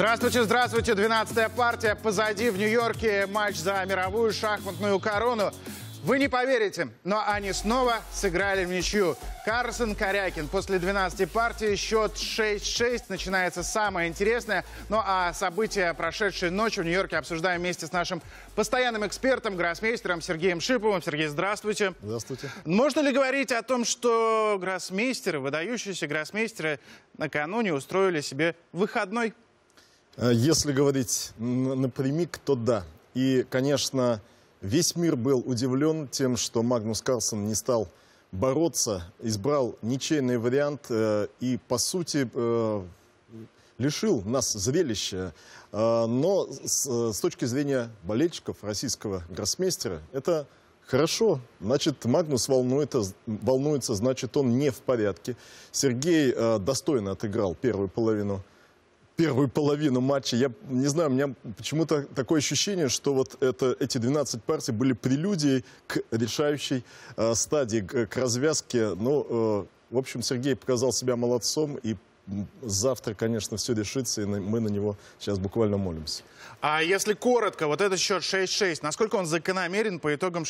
Здравствуйте, здравствуйте. 12-я партия позади. В Нью-Йорке матч за мировую шахматную корону. Вы не поверите, но они снова сыграли в ничью. Карлсон, Корякин. После 12-й партии счет 6-6. Начинается самое интересное. Ну а события прошедшей ночи в Нью-Йорке обсуждаем вместе с нашим постоянным экспертом, гроссмейстером Сергеем Шиповым. Сергей, здравствуйте. Здравствуйте. Можно ли говорить о том, что гроссмейстеры, выдающиеся гроссмейстеры, накануне устроили себе выходной? Если говорить напрямик, то да. И, конечно, весь мир был удивлен тем, что Магнус Карлсон не стал бороться, избрал ничейный вариант и, по сути, лишил нас зрелища. Но с точки зрения болельщиков российского гроссмейстера, это хорошо. Значит, Магнус волнуется, значит, он не в порядке. Сергей достойно отыграл первую половину матча. Я не знаю, у меня почему-то такое ощущение, что вот эти 12 партий были прелюдией к решающей стадии, к развязке. Ну, в общем, Сергей показал себя молодцом, и завтра, конечно, все решится, и мы на него сейчас буквально молимся. А если коротко, вот этот счет 6-6, насколько он закономерен по итогам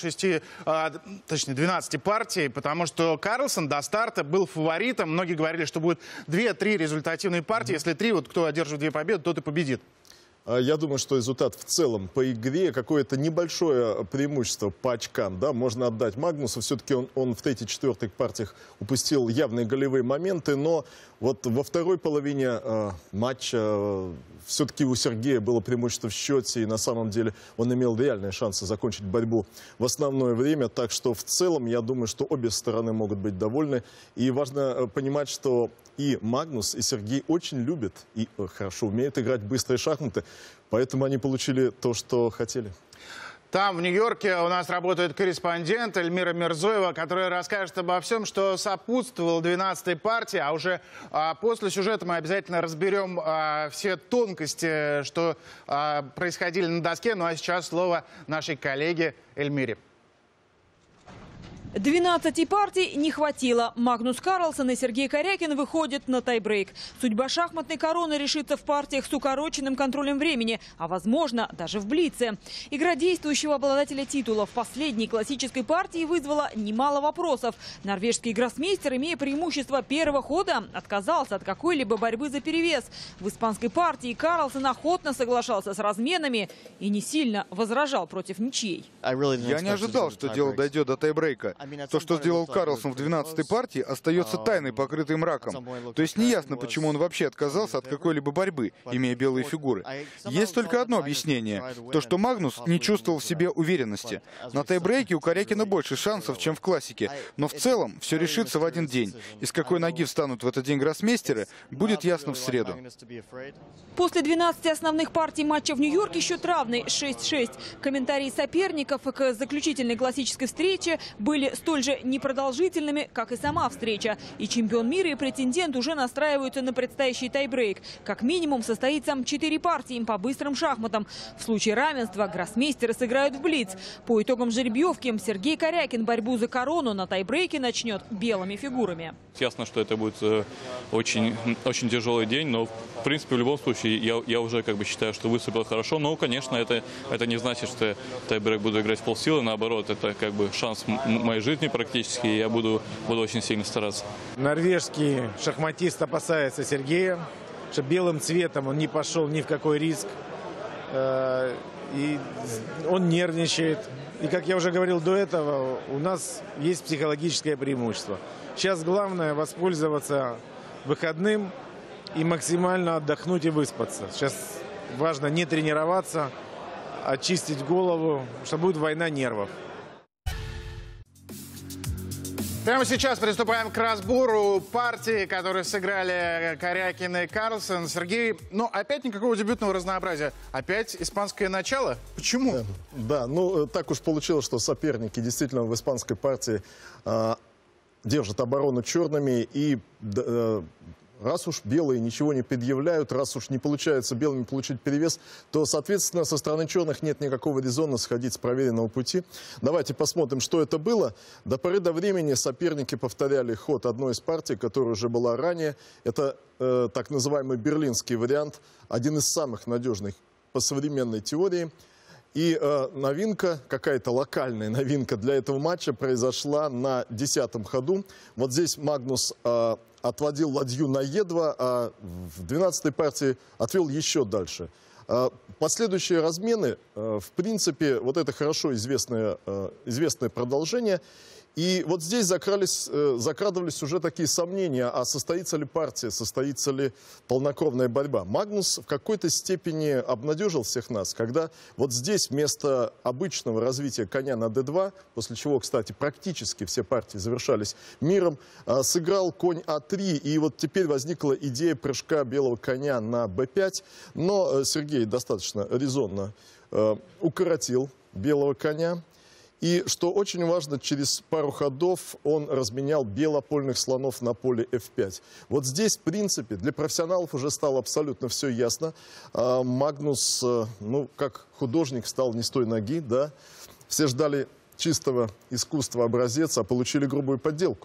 12 партий? Потому что Карлсон до старта был фаворитом. Многие говорили, что будет 2-3 результативные партии. Если 3, вот кто одержит 2 победы, тот и победит. Я думаю, что результат в целом по игре, какое-то небольшое преимущество по очкам, да, можно отдать Магнусу. Все-таки он в третьей, четвертой партиях упустил явные голевые моменты, но вот во второй половине матча все-таки у Сергея было преимущество в счете, и на самом деле он имел реальные шансы закончить борьбу в основное время. Так что в целом я думаю, что обе стороны могут быть довольны. И важно понимать, что и Магнус, и Сергей очень любят и хорошо умеют играть в быстрые шахматы. Поэтому они получили то, что хотели. Там, в Нью-Йорке, у нас работает корреспондент Эльмира Мирзоева, которая расскажет обо всем, что сопутствовало 12-й партии. А уже после сюжета мы обязательно разберем все тонкости, что происходили на доске. Ну а сейчас слово нашей коллеге Эльмире. 12 партий не хватило. Магнус Карлсон и Сергей Корякин выходят на тайбрейк. Судьба шахматной короны решится в партиях с укороченным контролем времени, а возможно даже в блице. Игра действующего обладателя титула в последней классической партии вызвала немало вопросов. Норвежский гроссмейстер, имея преимущество первого хода, отказался от какой-либо борьбы за перевес. В испанской партии Карлсон охотно соглашался с разменами и не сильно возражал против ничьей. Я не ожидал, что дело дойдет до тайбрейка. То, что сделал Карлсон в 12-й партии, остается тайной, покрытой мраком. То есть неясно, почему он вообще отказался от какой-либо борьбы, имея белые фигуры. Есть только одно объяснение. То, что Магнус не чувствовал в себе уверенности. На тайбрейке у Корякина больше шансов, чем в классике. Но в целом все решится в один день. Из какой ноги встанут в этот день гроссмейстеры, будет ясно в среду. После 12 основных партий матча в Нью-Йорке счет равный 6-6. Комментарии соперников к заключительной классической встрече были столь же непродолжительными, как и сама встреча. И чемпион мира, и претендент уже настраиваются на предстоящий тайбрейк. Как минимум состоится 4 партии по быстрым шахматам. В случае равенства гроссмейстеры сыграют в блиц. По итогам жеребьевки Сергей Корякин борьбу за корону на тайбрейке начнет белыми фигурами. Ясно, что это будет очень тяжелый день, но в принципе в любом случае я уже считаю, что выступил хорошо. Но, конечно, это не значит, что тайбрейк буду играть в полсилы. Наоборот, это шанс моей жизни практически, и я буду очень сильно стараться. Норвежский шахматист опасается Сергея, что белым цветом он не пошел ни в какой риск. И он нервничает. И, как я уже говорил до этого, у нас есть психологическое преимущество. Сейчас главное воспользоваться выходным и максимально отдохнуть и выспаться. Сейчас важно не тренироваться, очистить голову, что будет война нервов. Прямо сейчас приступаем к разбору партий, которые сыграли Корякин и Карлсон. Сергей, опять никакого дебютного разнообразия. Опять испанское начало? Почему? Да, так уж получилось, что соперники действительно в испанской партии держат оборону черными. И раз уж белые ничего не предъявляют, раз уж не получается белыми получить перевес, то, соответственно, со стороны черных нет никакого резона сходить с проверенного пути. Давайте посмотрим, что это было. До поры до времени соперники повторяли ход одной из партий, которая уже была ранее. Это так называемый берлинский вариант, один из самых надежных по современной теории. И новинка, какая-то локальная новинка для этого матча произошла на 10-м ходу. Вот здесь Магнус отводил ладью на Е2, а в 12-й партии отвел еще дальше. Последующие размены, в принципе, вот это хорошо известное продолжение. И вот здесь закрадывались уже такие сомнения, а состоится ли партия, состоится ли полнокровная борьба. Магнус в какой-то степени обнадежил всех нас, когда вот здесь вместо обычного развития коня на d2, после чего, кстати, практически все партии завершались миром, сыграл конь а3, и вот теперь возникла идея прыжка белого коня на b5, но Сергей достаточно резонно укоротил белого коня. И, что очень важно, через пару ходов он разменял белопольных слонов на поле f5. Вот здесь, в принципе, для профессионалов уже стало абсолютно все ясно. Магнус, ну, как художник, встал не с той ноги, да. Все ждали чистого искусства образец, а получили грубую подделку.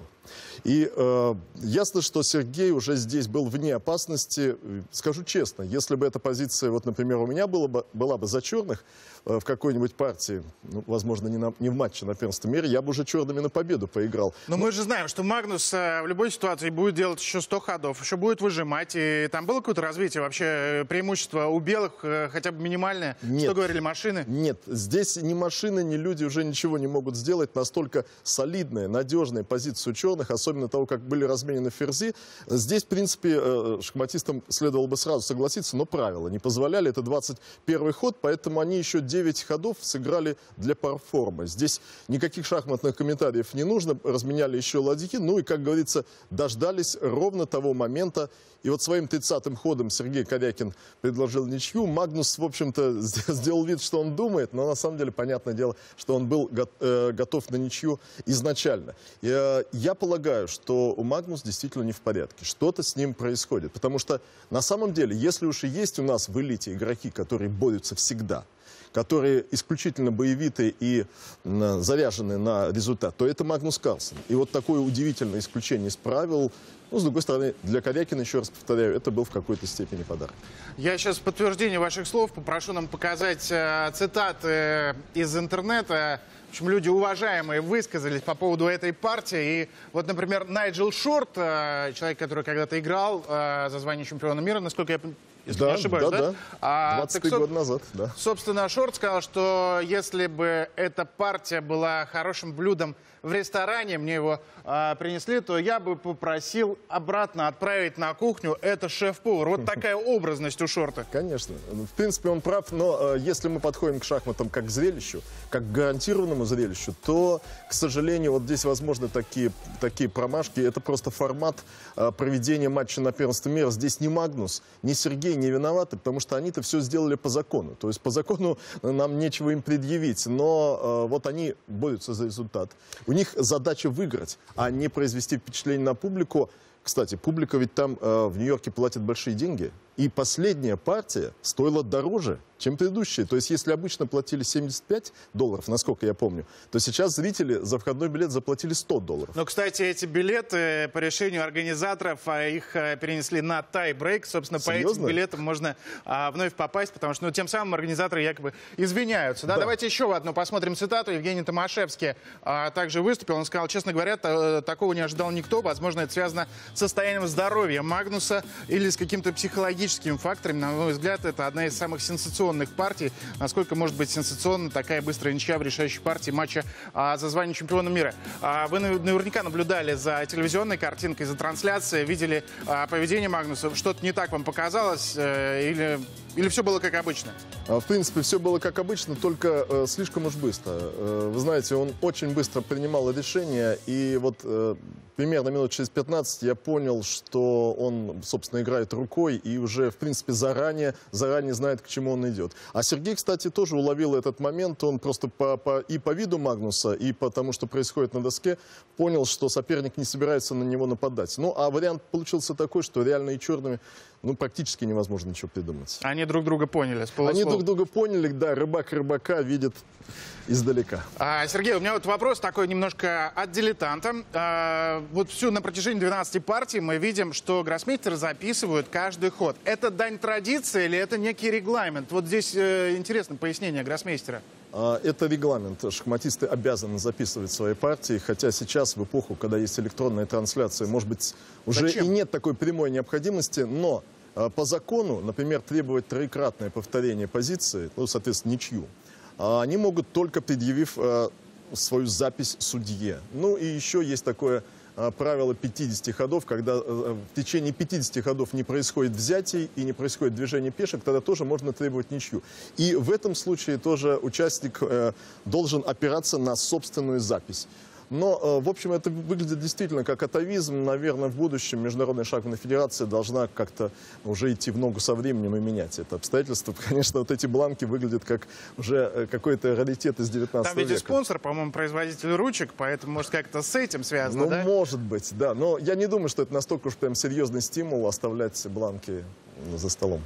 И ясно, что Сергей уже здесь был вне опасности. Скажу честно, если бы эта позиция, вот, например, у меня была бы за черных в какой-нибудь партии, ну, возможно, не в матче на первенство мира, я бы уже черными на победу поиграл. Но мы же знаем, что Магнус в любой ситуации будет делать еще 100 ходов, еще будет выжимать. И там было какое-то развитие, вообще преимущество у белых, хотя бы минимальное? Нет. Что говорили машины? Нет, здесь ни машины, ни люди уже ничего не могут сделать. Настолько солидная, надежная позиция у черных, особенно того, как были разменены ферзи. Здесь, в принципе, шахматистам следовало бы сразу согласиться, но правила не позволяли. Это 21-й ход, поэтому они еще 9 ходов сыграли для парформы. Здесь никаких шахматных комментариев не нужно. Разменяли еще ладьи. Ну и, как говорится, дождались ровно того момента. И вот своим 30-м ходом Сергей Карякин предложил ничью. Магнус, в общем-то, сделал вид, что он думает, но на самом деле, понятное дело, что он был готов на ничью изначально. Я полагаю, что у Магнуса действительно не в порядке. Что-то с ним происходит. Потому что на самом деле, если уж и есть у нас в элите игроки, которые борются всегда, которые исключительно боевитые и заряжены на результат, то это Магнус Карлсен. И вот такое удивительное исключение из правил, ну, с другой стороны, для Карякина, еще раз повторяю, это был в какой-то степени подарок. Я сейчас в подтверждение ваших слов попрошу нам показать цитаты из интернета. В общем, люди уважаемые высказались по поводу этой партии. И вот, например, Найджел Шорт, человек, который когда-то играл за звание чемпиона мира, насколько я понимаю, если не ошибаюсь, да? 23 года назад, да. Собственно, Шорт сказал, что если бы эта партия была хорошим блюдом в ресторане, мне его принесли, то я бы попросил обратно отправить на кухню это шеф-повар. Вот такая образность у Шорта. Конечно. В принципе, он прав, но если мы подходим к шахматам как к зрелищу, как к гарантированному зрелищу, то, к сожалению, вот здесь возможны такие промашки. Это просто формат проведения матча на первенство мира. Здесь ни Магнус, ни Сергей не виноваты, потому что они-то все сделали по закону. То есть по закону нам нечего им предъявить, но вот они борются за результат. У них задача выиграть, а не произвести впечатление на публику. Кстати, публика ведь там в Нью-Йорке платит большие деньги. И последняя партия стоила дороже, чем предыдущая. То есть, если обычно платили $75, насколько я помню, то сейчас зрители за входной билет заплатили $100. Но, кстати, эти билеты по решению организаторов, их перенесли на тай-брейк. Собственно, серьезно? По этим билетам можно вновь попасть, потому что тем самым организаторы якобы извиняются. Да? Давайте еще одну посмотрим цитату. Евгений Томашевский также выступил. Он сказал, честно говоря, такого не ожидал никто. Возможно, это связано с состоянием здоровья Магнуса или с каким-то психологическим факторами. На мой взгляд, это одна из самых сенсационных партий. Насколько может быть сенсационна такая быстрая ничья в решающей партии матча за звание чемпиона мира. Вы наверняка наблюдали за телевизионной картинкой, за трансляцией, видели поведение Магнуса. Что-то не так вам показалось? Или Или все было как обычно? В принципе, все было как обычно, только слишком уж быстро. Вы знаете, он очень быстро принимал решения, и вот примерно минут через 15 я понял, что он, собственно, играет рукой и уже, в принципе, заранее знает, к чему он идет. А Сергей, кстати, тоже уловил этот момент. Он просто и по виду Магнуса, и по тому, что происходит на доске, понял, что соперник не собирается на него нападать. Ну, а вариант получился такой, что реально и черными практически невозможно ничего придумать. Они друг друга поняли с полуслова. Они друг друга поняли, да, рыбак рыбака видит издалека. Сергей, у меня вот вопрос такой немножко от дилетанта. Вот на протяжении 12 партий мы видим, что гроссмейстеры записывают каждый ход. Это дань традиции или это некий регламент? Вот здесь интересно пояснение гроссмейстера. Это регламент. Шахматисты обязаны записывать свои партии, хотя сейчас, в эпоху, когда есть электронная трансляция, может быть, уже и нет такой прямой необходимости, но по закону, например, требовать троекратное повторение позиции, соответственно, ничью, они могут только предъявив свою запись судье. Ну и еще есть такое правило 50 ходов, когда в течение 50 ходов не происходит взятий и не происходит движение пешек, тогда тоже можно требовать ничью. И в этом случае тоже участник должен опираться на собственную запись. Но, в общем, это выглядит действительно как атовизм. Наверное, в будущем Международная шахматная федерация должна как-то уже идти в ногу со временем и менять это обстоятельство. Конечно, вот эти бланки выглядят как уже какой-то раритет из 19 века. Там ведь и спонсор, по-моему, производитель ручек, поэтому, может, как-то с этим связано, да? Может быть, да. Но я не думаю, что это настолько уж прям серьезный стимул оставлять бланки за столом.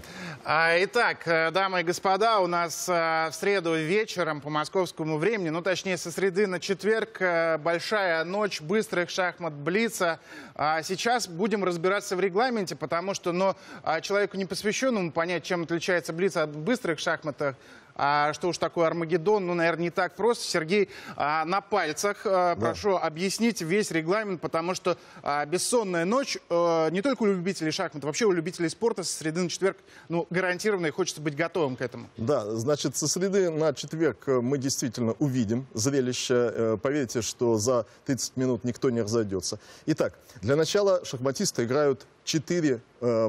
Итак, дамы и господа, у нас в среду вечером по московскому времени, точнее, со среды на четверг, большая ночь быстрых шахмат Блица. Сейчас будем разбираться в регламенте, потому что, человеку непосвященному понять, чем отличается Блиц от быстрых шахматов, что уж такое Армагеддон, наверное, не так просто. Сергей, на пальцах прошу объяснить весь регламент, потому что бессонная ночь не только у любителей шахмат, вообще у любителей спорта со среды на четверг, гарантированно, и хочется быть готовым к этому. Да, значит, со среды на четверг мы действительно увидим зрелище. Поверьте, что за 30 минут никто не разойдется. Итак, для начала шахматисты играют 4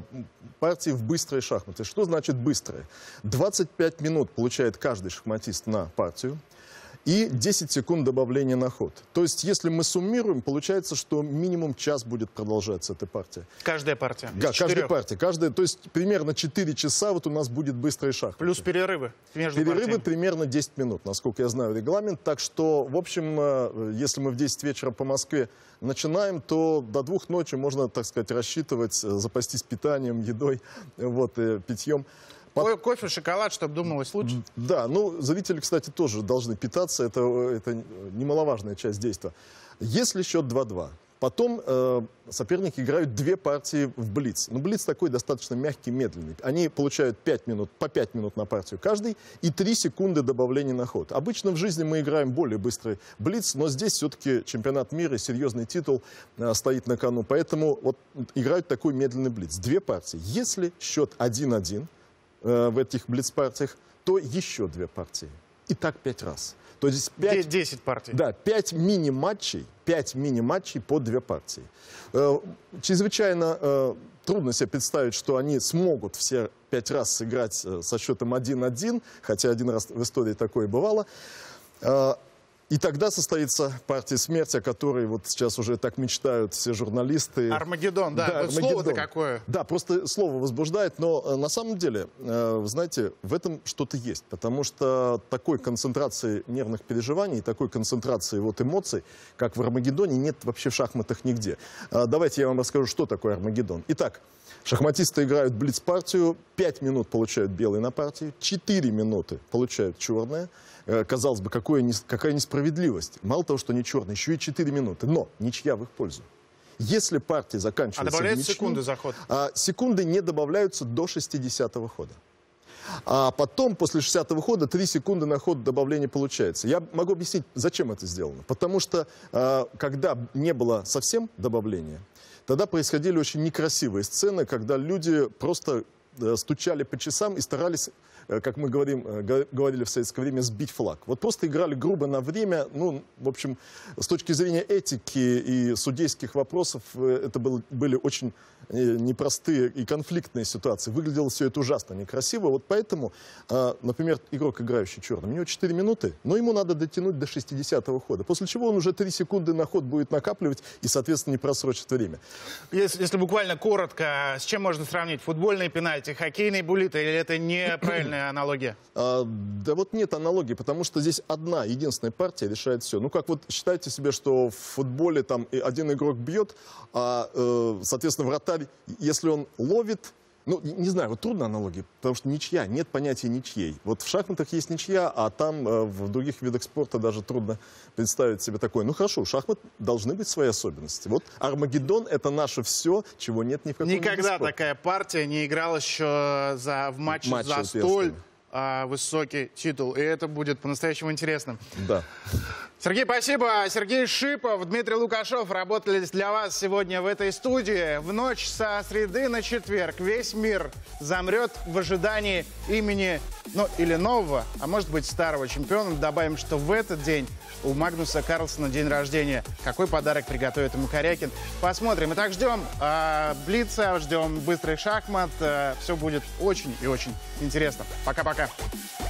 партии в быстрые шахматы. Что значит быстрые? 25 минут получает каждый шахматист на партию и 10 секунд добавления на ход. То есть, если мы суммируем, получается, что минимум час будет продолжаться эта партия. Каждая партия? Да, каждая партия. То есть, примерно 4 часа вот у нас будет быстрые шахматы. Плюс перерывы между партиями. Примерно 10 минут, насколько я знаю регламент. Так что, в общем, если мы в 10 вечера по Москве начинаем, то до 2 ночи можно, так сказать, рассчитывать, запастись питанием, едой, питьем. Кофе, шоколад, чтобы думалось лучше. Да, зрители, кстати, тоже должны питаться. Это немаловажная часть действия. Если счет 2-2, потом соперники играют 2 партии в блиц. Блиц такой достаточно мягкий, медленный. Они получают 5 минут, по 5 минут на партию каждый и 3 секунды добавления на ход. Обычно в жизни мы играем более быстрый блиц, но здесь все-таки чемпионат мира, серьезный титул стоит на кону. Поэтому играют такой медленный блиц. 2 партии. Если счет 1-1, в этих блиц-партиях, то еще 2 партии. И так 5 раз. То есть 10 партий. Да, 5 мини-матчей по 2 партии. Чрезвычайно трудно себе представить, что они смогут все 5 раз сыграть со счетом 1-1, хотя 1 раз в истории такое бывало. И тогда состоится партия смерти, о которой сейчас уже так мечтают все журналисты. Армагеддон, да. Слово-то какое. Да, просто слово возбуждает, но на самом деле, вы знаете, в этом что-то есть. Потому что такой концентрации нервных переживаний, такой концентрации эмоций, как в Армагеддоне, нет вообще в шахматах нигде. Давайте я вам расскажу, что такое Армагеддон. Итак, шахматисты играют блиц-партию, 5 минут получают белые на партию, 4 минуты получают черные. Казалось бы, какая несправедливость. Мало того, что не черный, еще и 4 минуты. Но ничья в их пользу. Если партия заканчивается добавляются ничью, секунды за ход? Секунды не добавляются до 60-го хода. А потом, после 60-го хода, 3 секунды на ход добавления получается. Я могу объяснить, зачем это сделано. Потому что, когда не было совсем добавления, тогда происходили очень некрасивые сцены, когда люди просто стучали по часам и старались, как мы говорили в советское время, сбить флаг. Вот просто играли грубо на время. Ну, в общем, с точки зрения этики и судейских вопросов, это были очень непростые и конфликтные ситуации. Выглядело все это ужасно некрасиво. Вот поэтому, например, игрок, играющий черным, у него 4 минуты, но ему надо дотянуть до 60-го хода. После чего он уже 3 секунды на ход будет накапливать и, соответственно, не просрочит время. Если буквально коротко, с чем можно сравнить? Футбольные пенальти, хоккейные буллиты, или это неправильная аналогия? Да вот нет аналогии, потому что здесь одна, единственная партия решает все. Ну как вот считайте себе, что в футболе там один игрок бьет, а, соответственно, вратарь, если он ловит, ну, не знаю, вот трудно аналогия, потому что ничья, нет понятия ничьей. Вот в шахматах есть ничья, а там в других видах спорта даже трудно представить себе такое. Ну хорошо, у шахмат должны быть свои особенности. Вот Армагеддон — это наше все, чего нет ни в каком виде спорта. Никогда такая партия не игралась еще в матче за столь высокий титул. И это будет по-настоящему интересно. Да. Сергей, спасибо. Сергей Шипов, Дмитрий Лукашов работали для вас сегодня в этой студии. В ночь со среды на четверг весь мир замрет в ожидании имени, ну, или нового, а может быть старого чемпиона. Добавим, что в этот день у Магнуса Карлсена день рождения. Какой подарок приготовит ему Корякин? Посмотрим. Итак, ждем блица, ждем быстрый шахмат. Все будет очень и очень интересно. Пока-пока.